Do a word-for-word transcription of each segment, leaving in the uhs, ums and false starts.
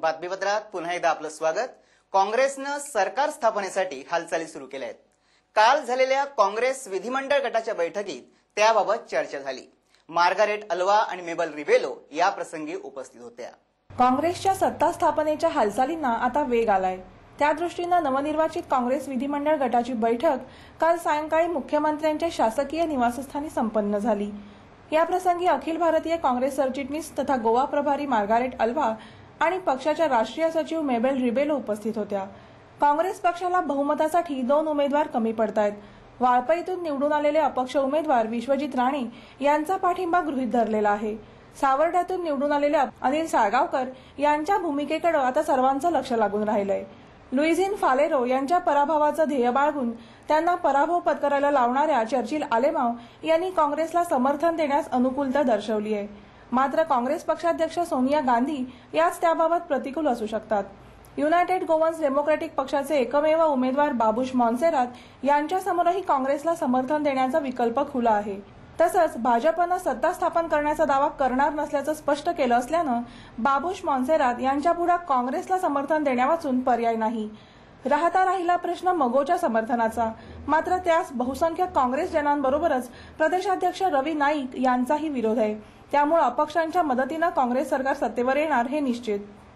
बातमीपत्रात पुन्हा एकदा आपलं स्वागत। काँग्रेसनं सरकार स्थापनेसाठी हालचाली सुरू केल्या आहेत। काल झालेल्या काँग्रेस विधिमंडळ गटाच्या बैठकीत त्याबाबत चर्चा झाली। मार्गारेट अल्वा आणि मेबल रिबेलो या प्रसंगी उपस्थित होत्या। काँग्रेसच्या सत्ता स्थापनेच्या हालचालींना आता वेग आलाय। त्या दृष्टीनं नवनिर्वाचित काँग्रेस विधिमंडळ गटाची बैठक काल सायंकाळी मुख्यमंत्र्यांच्या शासकीय निवासस्थानी संपन्न झाली। या प्रसंगी अखिल भारतीय काँग्रेस सरचिटणीस तथा गोवा प्रभारी मार्गारेट अल्वा आणि पक्षाच्या राष्ट्रीय सचिव मेबल रिबेलो उपस्थित होत्या। काँग्रेस पक्षाला बहुमतासाठी दोन उमेदवार कमी पडतायत। वाळपईतून निवडून आलेले अपक्ष उमेदवार विश्वजित राणे यांचा पाठिंबा गृहीत धरलेला आहे। सावर्ड्यातून निवडून आलेले अनिल साळगावकर यांच्या भूमिकेकडे आता सर्वांचं लक्ष लागून राहिलंय। लुईझिन फालेरो यांच्या पराभवाचं ध्येय बाळगून त्यांना पराभव पत्करायला लावणाऱ्या चर्चिल आलेमाव यांनी काँग्रेसला समर्थन देण्यास अनुकूलता दर्शवली आहे। मात्र काँग्रेस पक्षाध्यक्ष सोनिया गांधी याच त्याबाबत प्रतिकूल असू शकतात। युनायटेड गोवन्स डेमोक्रॅटिक पक्षाचे एकमेव उमेदवार बाबुश मॉन्सेरात यांच्यासमोरही काँग्रेसला समर्थन देण्याचा विकल्प खुला आहे। तसंच भाजपनं सत्ता स्थापन करण्याचा दावा करणार नसल्याचं स्पष्ट केलं असल्यानं बाबुश मॉन्सेरात यांच्यापुढे काँग्रेसला समर्थन देण्यावाचून पर्याय नाही। राहता राहिला प्रश्न मगोच्या समर्थनाचा। मात्र त्यास बहुसंख्य काँग्रेस जनांबरोबरच प्रदेशाध्यक्ष रवी नाईक यांचाही विरोध आहे। त्यामुळे अपक्षांच्या मदतीनं काँग्रेस सरकार सत्तेवर येणार हे निश्चित।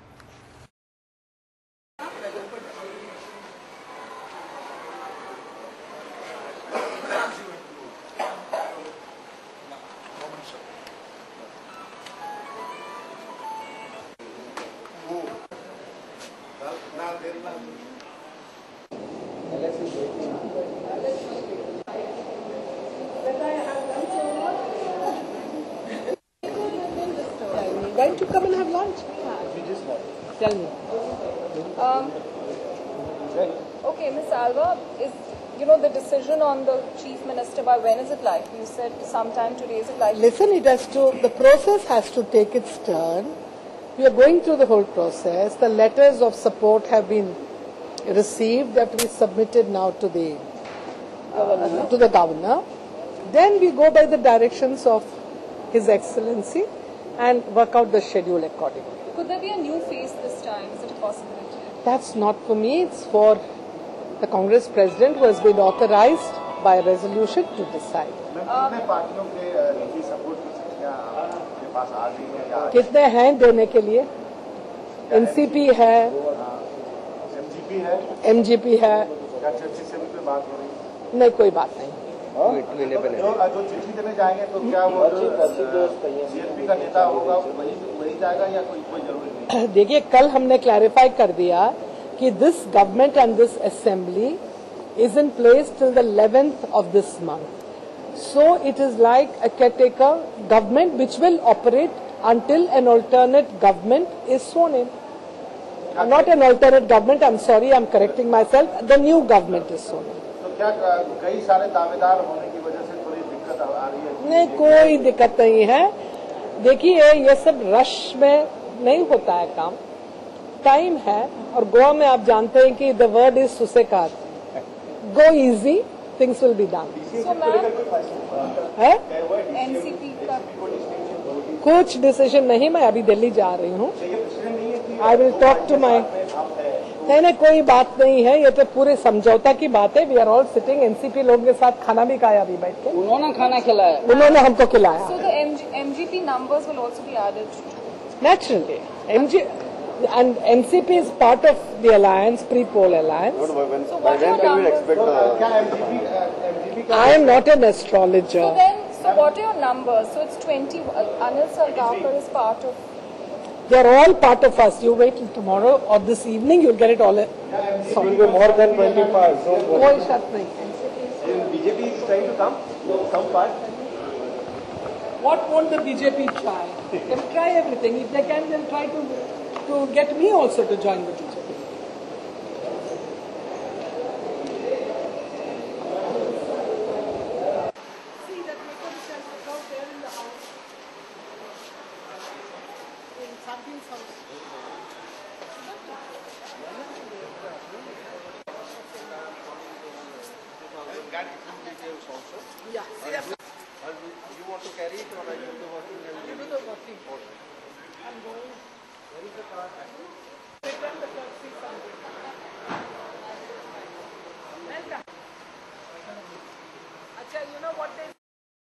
Going to come and have lunch? Tell me. Um, okay, Miz Alva, is you know the decision on the chief minister by when is it likely? You said sometime today. Is it likely? Listen, it has to. The process has to take its turn. We are going through the whole process. The letters of support have been received. They have to be submitted now to the uh, to the governor. Then we go by the directions of His Excellency and work out the schedule accordingly. Could there be a new phase this time? Is it a possibility? That's not for me. It's for the Congress President who has been authorized by a resolution to decide. कितने हैं देने के लिए? NCP है, MGP है, नहीं कोई बात नहीं। जो चिट्ठी देने जाएंगे तो क्या वो सीएलपी का नेता होगा वही वही जाएगा या कोई कोई जरूरी नहीं? देखिए, कल हमने क्लैरिफाई कर दिया कि this government and this assembly is in place till the eleventh of this month. So it is like a caretaker government which will operate until an alternate government is sworn in. Not an alternate government, I'm sorry, I'm correcting myself. The new government is sworn in. तो क्या कई सारे दावेदार होने की वजह से थोड़ी दिक्कत आ रही है? नहीं, कोई दिक्कत नहीं है। देखिए, ये सब रश में नहीं होता है काम, टाइम है। और गोवा में आप जानते हैं कि द वर्ड इज सुसेकार, go easy, things will be done. है एनसीपी का कुछ डिसीजन नहीं, मैं अभी दिल्ली जा रही हूँ। I will talk to my नहीं नहीं कोई बात नहीं है, ये तो पूरे समझौता की बात है। We are all sitting, NCP लोगों के साथ खाना भी खाया अभी बैठ के। उन्होंने खाना खिलाया, उन्होंने हमको खिलाया। So the MGP numbers will also be added. Naturally, M G and N C P is part of the alliance, pre-poll alliance. So when, So by what when are can we numbers? expect? Uh, क्या MGP MGP I am not an astrologer. So then, so what are your numbers? So it's twenty. Uh, Anil Salgaonkar is part of. They are all part of us. You wait till tomorrow or this evening, you'll get it all. It will be more than twenty-five. So कोई शर्त नहीं। B J P is trying to come, come part. What won't the B J P try? They'll try everything. If they can, they'll try to to get me also to join the B J P. See that Mekon is out there in the house, in Sabin's house. Yeah. See that. You want to carry it or I will do the working? You do the working. I'm going. Where is the car? Acha, you know what they